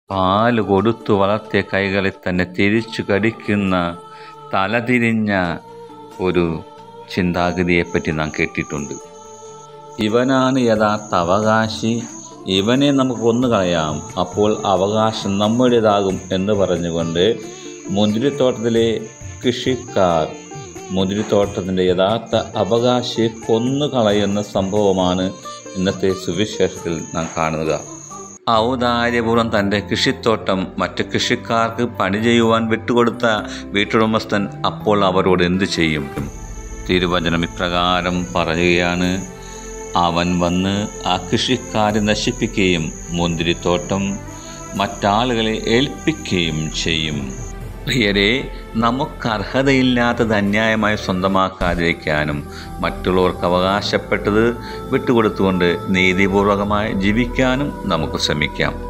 പാല് കൊടുത്തു വളർത്തിയ കൈകളിൽ തന്നെ തിരിച്ചു കടിക്കുന്ന തലതിരിഞ്ഞ ഒരു ചിന്താഗതിയെപ്പറ്റി നാം കേട്ടിട്ടുണ്ട്. ഇവനാണ് യഥാർത്ഥ അവകാശി, ഇവനെ നമുക്ക് കൊന്നുകളയാം, അപ്പോൾ അവകാശം നമ്മുടേതാകും എന്ന് പറഞ്ഞുകൊണ്ട് മുന്തിരിത്തോട്ടത്തിലെ കൃഷിക്കാർ മുന്തിരിത്തോട്ടത്തിൻ്റെ യഥാർത്ഥ അവകാശിയെ കൊന്നുകളയുന്ന സംഭവമാണ് ഇന്നത്തെ സുവിശേഷത്തിൽ നാം കാണുക. ഔദാര്യപൂർവ്വം തൻ്റെ കൃഷിത്തോട്ടം മറ്റ് കൃഷിക്കാർക്ക് പണി ചെയ്യുവാൻ വിട്ടുകൊടുത്ത വീട്ടുടമസ്ഥൻ അപ്പോൾ അവരോട് എന്തു ചെയ്യും? തിരുവചനം ഇപ്രകാരം പറയുകയാണ്: അവൻ വന്ന് ആ കൃഷിക്കാരെ നശിപ്പിക്കുകയും മുന്തിരിത്തോട്ടം മറ്റാളുകളെ ഏൽപ്പിക്കുകയും ചെയ്യും. പ്രിയരെ, നമുക്ക് അർഹതയില്ലാത്തത് അന്യായമായി സ്വന്തമാക്കാതിരിക്കാനും മറ്റുള്ളവർക്ക് അവകാശപ്പെട്ടത് വിട്ടുകൊടുത്തുകൊണ്ട് നീതിപൂർവകമായി ജീവിക്കാനും നമുക്ക് ശ്രമിക്കാം.